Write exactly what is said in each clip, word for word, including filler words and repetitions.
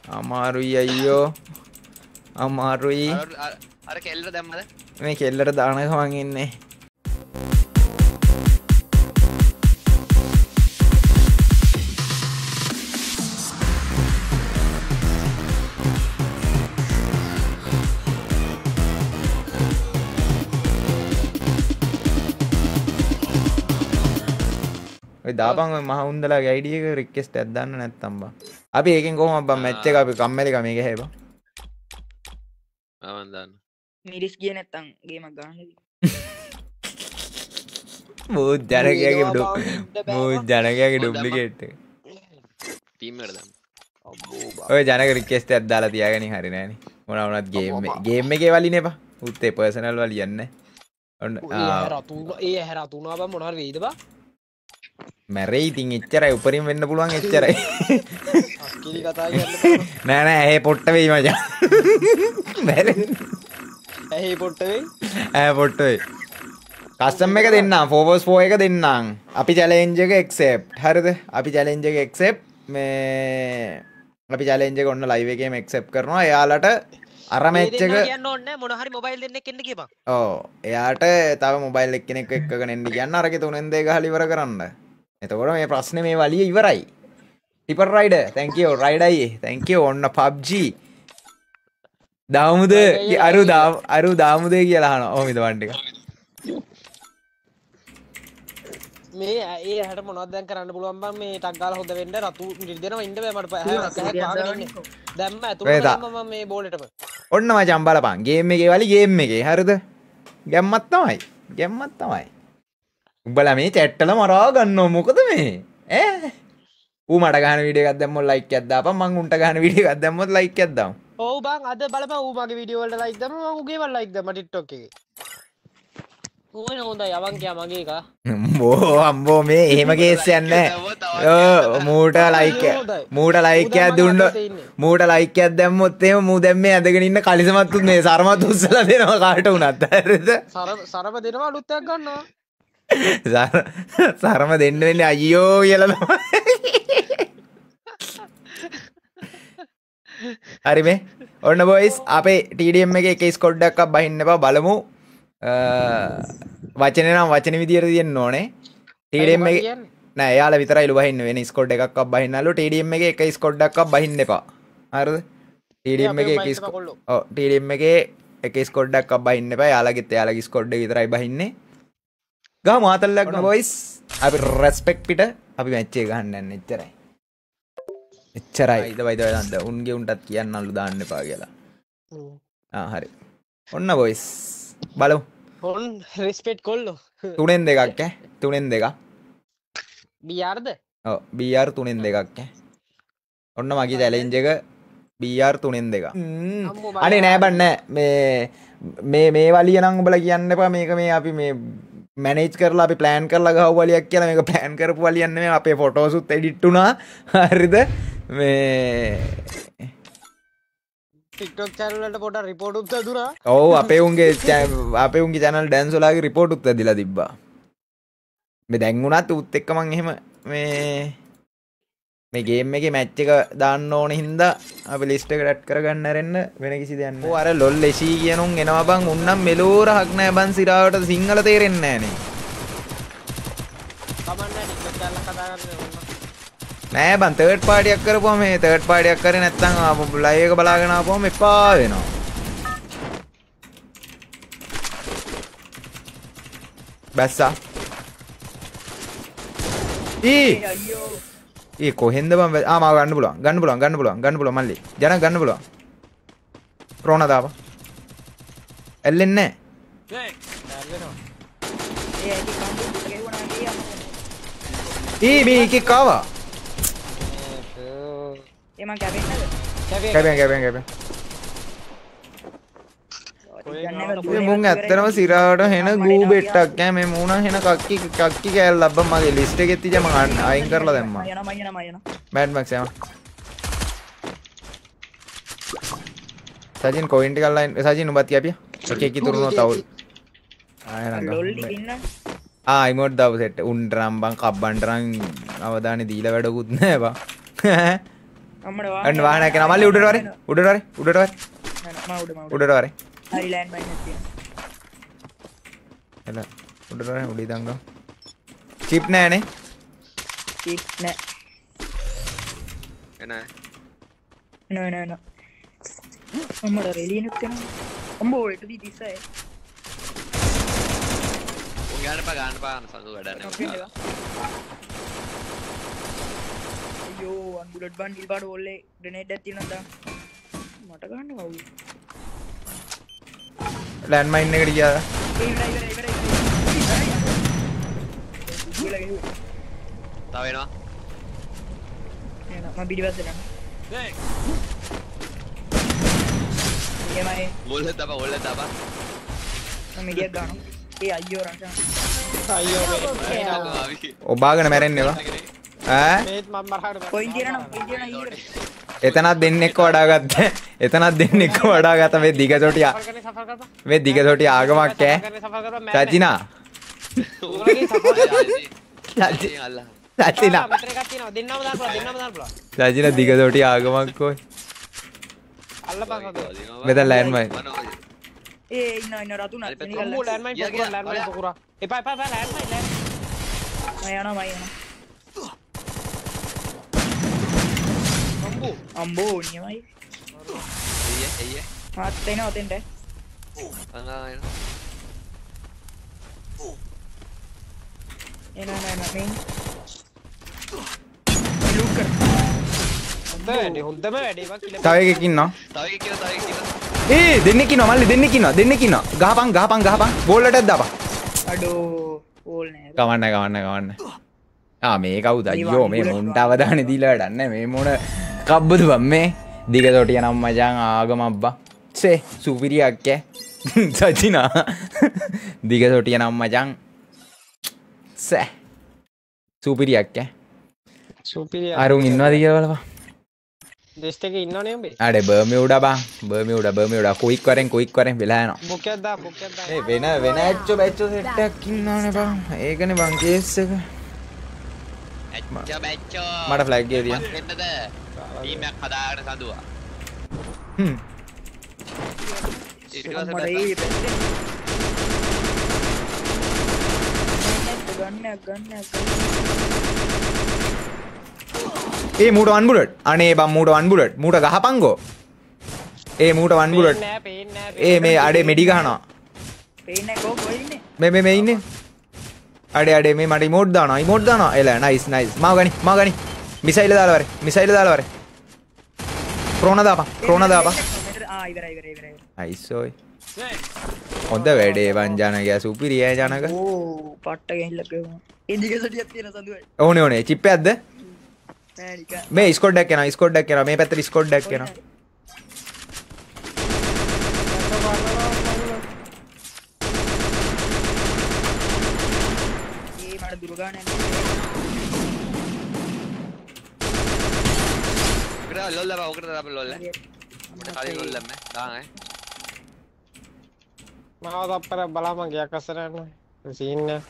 අමාරුයි අයියෝ අමාරුයි අර කෙල්ලට දැම්මද මේ කෙල්ලට දාන ගමන් ඉන්නේ ඔය දාපන් ඔය මහ උන්දලාගේ අයිඩි එක රික්වෙස්ට් එකක් දාන්න නැත්තම් බා අපි ඒකෙන් කොහොමද බං මැච් එක අපි කම්මැලි කම මේක හැබා ආවන් දාන්න මිරිස් ගියේ නැත්තම් ගේමක් ගන්න මෝ ජනකයාගේ මෝ ජනකයාගේ ඩුප්ලිකේට් එක ටීම් එකට දාන්න ඔය ජනක රික්වෙස්ට් එකක් දාලා තියාගනි හරි නෑනේ මොනවා වුණත් ගේම් එක ගේම් එකේ වලිනේ බා උත්තේ පර්සනල් වල යන්නේ ඔන්න ඒ හැරතුන ඒ හැරතුනා බං මොනවාර වෙයිද බා මැරෙයි ඉතින් එච්චරයි උපරිම වෙන්න පුළුවන් එච්චරයි අක්කිලි කතා කරන්න නෑ නෑ ඇහි පොට්ට වෙයි මචං මැරෙයි ඇහි පොට්ට වෙයි ඇහි පොට්ට වෙයි කස්ටම් එක දෙන්නම් four versus four එක දෙන්නම් අපි චැලෙන්ජ් එක accept හරිද අපි චැලෙන්ජ් එක accept මේ අපි චැලෙන්ජ් එක ඔන්න ලයිව් එකේම accept කරනවා එයාලට අර මැච් එක කියන්න ඕනේ මොන හරි මොබයිල් දෙන්නෙක් එන්න කියපන් ඔව් එයාට තව මොබයිල් එක්කෙනෙක් එක්කගෙන එන්න කියන්න අරගේ තුනෙන් දෙක ගහලා ඉවර කරන්න එතකොට මේ ප්‍රශ්නේ මේ වලිය ඉවරයි tipper rider thank you rider අයියේ thank you ඔන්න P U B G දාමුද අරු අරු දාමුද කියලා අහනවා ඔහොම ඉදවන් ටික මේ ඒ හැට මොනවද දැන් කරන්න පුළුවන් බං මේ ටක් ගාලා හොද වෙන්න රතු දෙනවා ඉන්න බෑ මට හැක් වහගෙන ඉන්නේ දැම්ම ඇතුළට මම මේ බෝලෙටම ඔන්න මචං බලපන් ගේම් එකේ වලි ගේම් එකේ හරිද ගැම්මක් තමයි ගැම්මක් තමයි උඹලා මේ chat වල මරා ගන්නව මොකද මේ ඈ ඌ මට ගහන වීඩියෝ එකක් දැම්මොත් ලයික් එකක් දාපන් මං උන්ට ගහන වීඩියෝ එකක් දැම්මොත් ලයික් එකක් දාමු ඔව් බං අද බලපන් ඌ මගේ වීඩියෝ වලට ලයික් දැම්මම මම ඌගේ වල ලයික් දැම්මා TikTok එකේ ඕන හොඳයි යවන් කියා මගේ එක අම්බෝ අම්බෝ මේ එහෙම කේස් යන්නේ නැහැ ඔව් මූට ලයික් මූට ලයික් එකක් දුන්නොත් මූට ලයික් එකක් දැම්මොත් එහෙම මූ දැන් මේ ඇදගෙන ඉන්න කලිසමත් මේ සරමත් උස්සලා දෙනවා කාට වුණත් හරිද සරම සරම දෙනවා අලුත් එකක් ගන්නවා සරම දෙන්න වෙන්නේ අයියෝ කියලා තමයි හරි මේ ඔන්න බොයිස් අපේ T D M එකේ එක ස්කොඩ් එකක් බහින්න එපා බලමු වචනේ නම් වචන විදියට තියෙන්න ඕනේ T D M එකේ නෑ එයාලා විතරයි ලු බහින්න වෙන ස්කොඩ් එකක් බහින්නලු T D M එකේ එක ස්කොඩ් එකක් බහින්න එපා හරිද T D M එකේ එක ස්කොඩ් ඔව් T D M එකේ එක ස්කොඩ් එකක් බහින්න එපා එයාලගෙත් එයාලගේ ස්කොඩ් එක විතරයි බහින්නේ ගාමු ආතල්ලක් ගන්න බොයිස් අපි රෙස්පෙක්ට් පිට අපි මැච් එක ගහන්න යන්නේ එච්චරයි එච්චරයි ඉත වයිද වයිද උන්ගේ උන්ටත් කියන්නලු දාන්න එපා කියලා ආ හරි ඔන්න බොයිස් බලමු ඔන් රෙස්පෙක්ට් කොල්ලෝ තුනෙන් දෙකක් ඈ තුනෙන් දෙකක් B R ද ඔව් B R තුනෙන් දෙකක් ඈ ඔන්න මගේ චැලෙන්ජ් එක B R තුනෙන් දෙකක් අනේ නෑ බන් නෑ මේ මේ මේ වලිය නම් ඔබලා කියන්න එපා මේක මේ අපි මේ මැනේජ් කරලා අපි ප්ලෑන් කරලා ගහව වලියක් කියලා මේක ප්ලෑන් කරපු වලියක් නෙමෙයි අපේ ෆොටෝස් උත් එඩිට් වුණා හරිද මේ TikTok channel වලට පොඩක් report උත් දුනා ඔව් අපේ උන්ගේ අපේ උන්ගේ channel dance වලගේ report උත් ඇදිලා තිබ්බා මේ දැන් උනත් උත් එක්ක මං එහෙම මේ මේ ගේම් එකේ මැච් එක දාන්න ඕන හින්දා අපි ලිස්ට් එකට ඇඩ් කරගන්න ආරෙන්න වෙන කිසි දෙයක් නෑ. ඔව් අර ලොල් එසී කියන උන් එනවා බං උන් නම් මෙලෝ රහක් නෑ බං සිරාවට සිංහල තේරෙන්නේ නෑනේ. කමන්නේ TikTok channel එක කතා කරන්නේ නෑ බං තර්ඩ් පාටි එකක් කරපුවා මේ තර්ඩ් පාටි එකක් කරේ නැත්නම් ආපහු ලයිව් එක බලාගෙන ආපුවම එපා වෙනවා. බැස්සා. ඊ ඒ කොහෙන්ද බං ආ මාව ගන්න පුළුවන් ගන්න පුළුවන් ගන්න පුළුවන් ගන්න පුළුවන් මල්ලි ජන ගන්න පුළුවන් ක්‍රෝනා දාපන් එල්ලෙන්නේ නැහැ ඊ මේ කික් ආවා ඒ මං කැපෙන්නේ නැද කැපෙන් කැපෙන් කැපෙන් මේ මුං ඇත්තටම සිරාවට හෙන ගූ බෙට්ටක් ඈ මේ මූණ හෙන කක්කි කක්කි කෑල්ල ලබ්බන් මගේ ලිස්ට් එකේ තියලා මම අයින් කරලා දැම්මා යනවා යනවා යනවා මැඩ් මැක්ස් යනවා සජින් කොයින් ටික ලයින් සජින් උඹත් කියපිය එක එක ඉතුරුනොත් අවුල් ආයෙ ලොල් ඉන්න ආ ඉමෝට් දාපු සෙට් උන්ට නම් බං කබ්බන්ට නම් අවදානේ දීලා වැඩකුත් නෑ බං අම්මට අන්න වාහනයක් යනවා මල්ලි උඩට වරේ උඩට වරේ උඩට වරේ මම උඩ මම උඩට වරේ හරි ලෑන්ඩ් මයින් එකක් තියෙනවා එල උඩට වරේ උඩ ඉඳන් ගමු චිප් නෑනේ චිප් නෑ එන නෑ නෑ නෑ අම්මට රෙලියනුත් යනවා අම්බෝ එට දී තිස්සයි උන් ගන්න පා ගන්න පා සඳු වැඩ නැහැ අයියෝ අන් බුලට් බන්ඩල් පාඩ ඕල්ලේ ග්‍රනේඩ් එකක් තියෙනවා දාන්න මට ගන්න කවුද ලෑන්ඩ් මයින් එකට ගියා ඒ ඉවරයි ඉවරයි ඉවරයි ඉවරයි තව එනවා එනවා මම පිටිපස්සට යනවා එමයි ඕල්ල තබා ඕල්ල තබා මම මිඩියක් ගන්නවා ඒ අයියෝ රංශා අයියෝ මේ ඔබාගෙන මැරෙන්නේවා ඈ මේත් මම මරහට කොයින් තියනවා කොයින් තියනවා ඊට එතනත් දෙන්නෙක්ව වඩා ගත්ත එතනත් දෙන්නෙක්ව වඩා ගත්ත මේ දිගතොටිය සෆර් කරන්නේ සෆර් කරපන් මේ දිගතොටිය ආගමක් ඈ සෆර් කරපන් මෑන් සචිනා උගලගේ සෆර් සචි අල්ලා සචිනා මෙතන එකක් තියෙනවා දෙන්නම දාන්න පුළුවන් දෙන්නම දාන්න පුළුවන් සචිනා දිගතොටිය ආගමක් කොයි අල්ලපන් සතු මෙතන ලෑන්ඩ් මයින් ඒ ඉන්න ඉන්න රතු නත් අම්මෝ ලෑන්ඩ් මයින් පොකුරා ලෑන්ඩ් මයින් පොකුරා එපා එපා එපා ලෑන්ඩ් මයින් ලෑන්ඩ් මම යනවා මම යනවා අම්බෝ නියමයි එయ్య එయ్య මාත් එනවා ඔතෙන්ට අනා එන එනවා එනවා මේ ලූට් කර හොඳ වැඩි හොඳම වැඩි මම කිල තව එකෙක් ඉන්නවා තව එකක් කියලා තව එකක් කියලා ඒ දෙන්නෙක් ඉන්නවා මල්ලි දෙන්නෙක් ඉන්නවා දෙන්නෙක් ඉන්නවා ගහපන් ගහපන් ගහපන් බෝල් එකක් දාපන් අඩෝ ඕල් නෑ කවන්න කවන්න කවන්න ආ මේ කවුද අයියෝ මේ මුන්ට අවධානය දීලා වැඩක් නැහැ මේ මොන කබ්බද බම් මේ දිගතොටිය නම් මචං ආගමක් බා සේ සුපිරියක් ඈ සචිනා දිගතොටිය නම් මචං සේ සුපිරියක් ඈ සුපිරිය අරුන් ඉන්නවද කියලා බලපන් දෙස්ට් එකේ ඉන්නවනේ උඹේ අඩේ බර්මියුඩා බං බර්මියුඩා බර්මියුඩා කුයික් වරෙන් කුයික් වරෙන් වෙලා යනවා බුක්යක් දා බුක්යක් දා ඒ වෙන වෙන ඇච්චෝ බැච්චෝ සෙට් එකක් ඉන්නවනේ බං ඒකනේ බං කේස් එක ඇච්චා බැච්චෝ මට ෆ්ලැග් එක තියන්න එන්නද ටීම් එකක් හදාගෙන සඳුවා හ්ම් ඊට මට පස්සේ ඒ ගන්නයක් ගන්නයක් ඒ මූට වන් බුලට් අනේ බං මූට වන් බුලට් මූට ගහපන්කෝ ඒ මූට වන් බුලට් නෑ පේන්නේ නෑ ඒ මේ අඩේ මෙඩි ගහනවා පේන්නේ කෝ කොයි ඉන්නේ මේ මේ මේ ඉන්නේ අඩේ අඩේ මේ මට ඉමෝට් දානවා ඉමෝට් දානවා එල නයිස් නයිස් මාව ගනි මාව ගනි මිසයිල් දාලා වරේ මිසයිල් දාලා වරේ ක්‍රෝන දාපන් ක්‍රෝන දාපන් ආ ඉවරයි ඉවරයි ඉවරයි අයිසෝයි හොඳ වැඩේ වන් ජනගයා සුපිරිය ජනක ඕ පට්ට ගහිල්ල ගේවා ඒ දිගසටියක් තියෙන සඳුවයි ඕනේ ඕනේ චිප් එකක්ද නෑ නිකන් මේ ස්කෝඩ් එකක් යනවා ස්කෝඩ් එකක් යනවා මේ පැත්තට ස්කෝඩ් එකක් යනවා ඒ මට දුර ගන්න උකට ලොල් ලබා උකට දාපන් ලොල් අපිට කලින් ලොල් ලැම්ම දාන්න මාව තප්පර බලා මං ගියක් අස්සර යනවා සීන් එක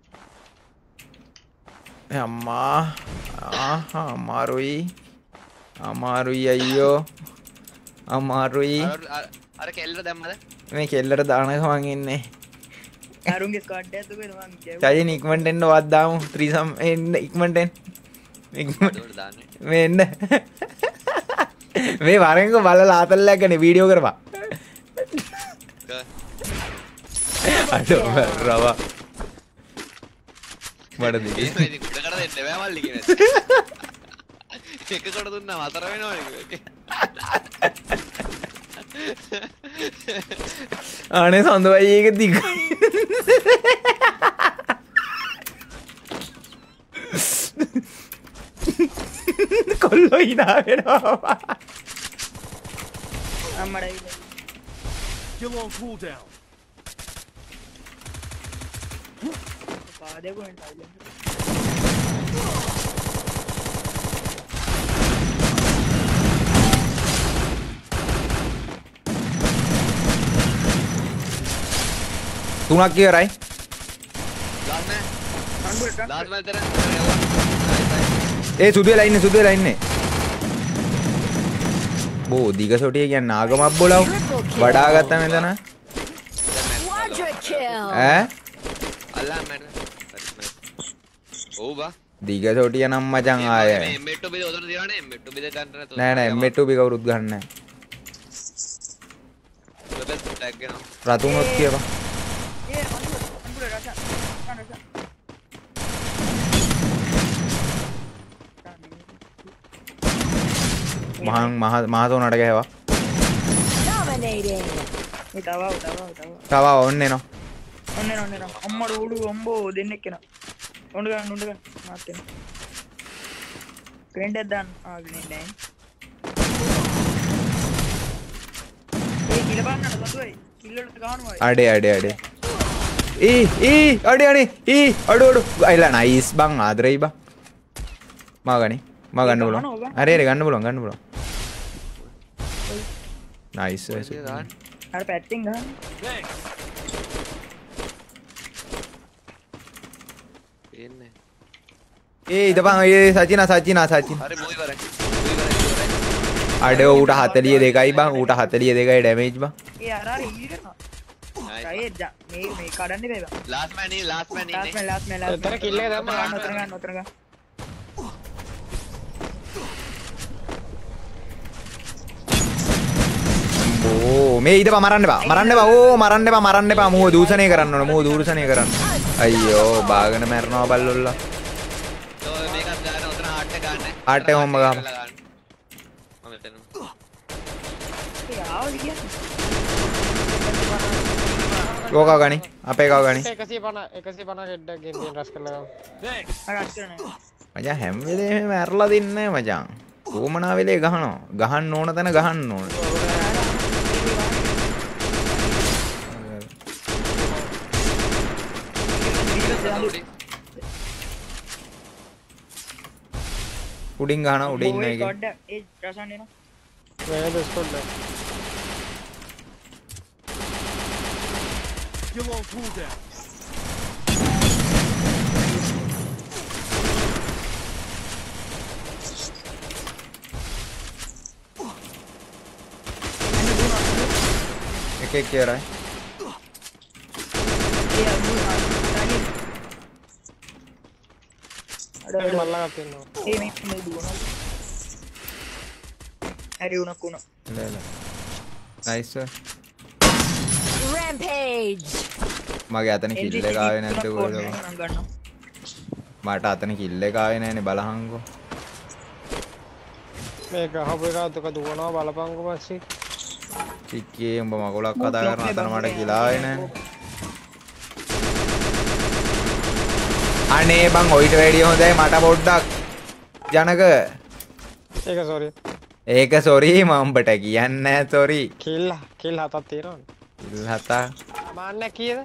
අම්මා ආහා අමාරුයි අමාරුයි අයියෝ අමාරුයි අර කෙල්ල දැම්මද මේ කෙල්ලට දාන ගමන් ඉන්නේ අරුන්ගේ ස්ක්වෑඩ් එකත් උගෙන මං කියව චයින් ඉක්මනට එන්න වත් දාමු ත්‍රිසම් එන්න ඉක්මනට එන්න ඉක්මනට ඒකට දාන්නේ මේ එන්න මේ වරෙන්ක බලලා ආතල්ලයක් ගන්නේ වීඩියෝ කරපන් අඩෝ රවා මට දෙක ඒක ඉතින් කුඩකට දෙන්න බෑ මල්ලි කියන එක කොට දුන්නා හතර වෙනවනේ අනේ සඳවයි ඒක දිගයි කොල්ලෝ hina වෙනවා අම්මඩයි Still on cooldown. පාදේ කොහෙන්ද ආවේ තුනක් ඉවරයි ලාස්ට් නෑ ලාස්ට් මල් තරම් ඒ සුදු වෙලා ඉන්නේ සුදු වෙලා ඉන්නේ බෝ දිග සොටිය කියන්නේ නාගමක් බොලව වඩා ගත්තා මෙතන Quadra kill. ඈ අල්ලා මැන ඔව් බා දිග සොටිය නම් මචං ආය මේ මෙට්ටෝ බිද උදේට දිනවනේ මෙට්ටෝ බිද ගන්න නැතුව නෑ නෑ එම් ටූ බි කවුරුත් ගන්න නෑ ඔබ ටැග් කරනවා රතුනොත් කියපන් ඒ අඳුර අඳුර රස ගන්න රස මහන් මහ මහතෝනට ගෑවා Dominating. මේ තව තව තව තව ඔන්න එනවා ඔන්න ඔන්න ඔන්න අම්මඩ උඩු අම්බෝ දෙන්නෙක් එනවා උණ්ඩ ගන්න උණ්ඩ ගන්න මාත් එනවා ග්‍රෙන්ඩ් එක දාන්න ආ ග්‍රෙන්ඩ් නෑ ඒ කිල බලන්න බඳුයි කිල් වලට ගහනවා අඩේ අඩේ අඩේ ඊ ඊ අඩේ අනේ ඊ අඩු අඩු අයිලා නයිස් බං ආදරෙයි බං මා ගනි මා ගන්න බලන්න හරි හරි ගන්න බලන්න ගන්න බලන්න නයිස් අර පැට්ටින් ගහන්න එන්නේ ඒ ඉදපන් ඒ සචින සචින සචින හරි මොයි කරේ මොයි කරේ කරේ අඩේ ඌට හතලිය දෙකයි බං ඌට හතලිය දෙකයි ඩැමේජ් බං ඒ අර අර ඊ කරනවා අය මේ මේ කඩන්න බෑ බං ලාස්ට් මෑන් ඉන්නේ ලාස්ට් මෑන් ලාස්ට් ඉන්නේ මෑ ලාස්ට් මෑ ලාස්ට් එතන kill එක දැම්මා. ගන්න උතර ගන්න උතර ගන්න ඕ මේ ඉදපන් මරන්න එපා මරන්න එපා ඕ මරන්න එපා මරන්න එපා මූව දූෂණය කරන්න ඕන මූව දූෂණය කරන්න අයියෝ බාගෙන මැරනවා බල්ලොල්ලා ඔය මේකත් ගන්න උතන හાર્ට් එක ගන්න හાર્ට් එක හොම්ම ගහපන් මම එතන ඒ ආවද කියන්නේ ඕකව ගනි අපේ කව ගනි එකසිය පනහ එකසිය පනහ හෙඩ් එකක් ගෙන් රස් කරලා Thanks. අර අස්කරන මචං හැම වෙලේම මැරලා දින්නේ මචං කොමනා වෙලේ ගහනවා ගහන්න ඕන තැන ගහන්න ඕන උඩින් ගහනවා උඩ ඉන්න එකේ ගොඩ ඒ රසන් එනවා මේක ස්කොඩ් Kill on cooldown. එකෙක් කියරයි ඒ අමු අරගෙන අර ඒක මල්ලා ගන්න තියෙනවා ඒ මේ මේ දුවනවා හරි උනක් උන ල ල නයිස් Rampage. මගේ අතන කිල්ල එක ආවේ නැද්ද කොහෙද ගන්නවා මට අතන කිල්ල එක ආවේ නැහනේ බලහංකෝ මේක අහපු එක අතක දුවනවා බලපංකෝ පස්සේ චික්කේ උඹ මගුලක් කතා කරන අතන මට කිලා ආවේ නැහනේ අනේ බං ඔයිට වැඩිය හොඳයි මට පොඩ්ඩක් ජනක ඒක සෝරි ඒක සොරි මම උඹට කියන්නේ නැහැ සොරි කිල් කිල් හතක් තියෙනවනේ කිල් හතා මාන්න කීයද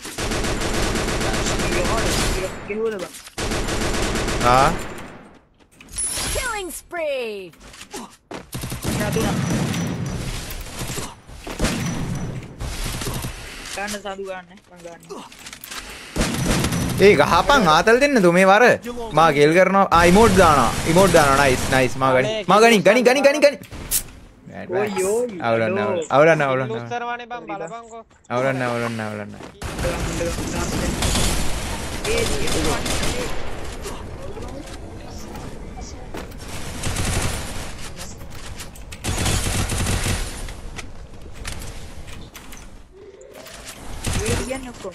කිව්වද බං ආ Killing spree. නතුන ගන්න සාදු ගන්න මං ගන්න ඒ ගහපන් ආතල් දෙන්න තු මේ වර මා ගෙල් කරනවා ආ ඉමෝට් දානවා ඉමෝට් දානවා නයිස් නයිස් මා ගනි මා ගනි ගනි ගනි ගනි ගනි ඔයෝ අවුලන්න අවුලන්න අවුලන්න ලුස්තරවනේ බං බලපංකෝ අවුලන්න අවුලන්න අවුලන්න ඒ කියන්නේ ඔක්කොම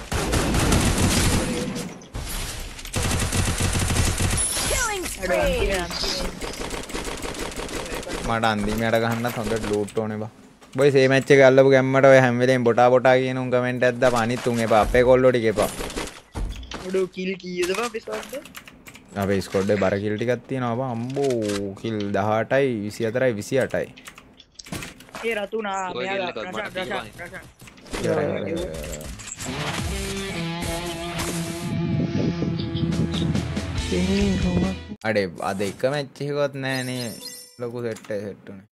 Killing spree. මට අන්තිමයට ගහන්නත් හොඳට ලූට් ඕනේ බා බොයි සේ මැච් එක අල්ලපු ගැම්මට ඔය හැම වෙලේම බොටා බොටා කියන උන් කමෙන්ට් එකක් දාපන් අනිත් උන් එපා අපේ කොල්ලෝ ටික එපා උඩ කිල් කීයද බං පිස්වද්ද අපේ ස්කොඩ් එකේ බර කිල් ටිකක් තියෙනවා බා අම්බෝ කිල් දහඅටයි විසිහතරයි විසිඅටයි ඒ රතුනා ඔය මෙයා කිල්ල රසන් මට රසන් කිව්වා. රසන් ඉවරයි, ඉවරයි, ඉවරයි. අඩේ අද එක මැච් එකවත් නෑනේ ලොකු සෙට් එක සෙට් උනේ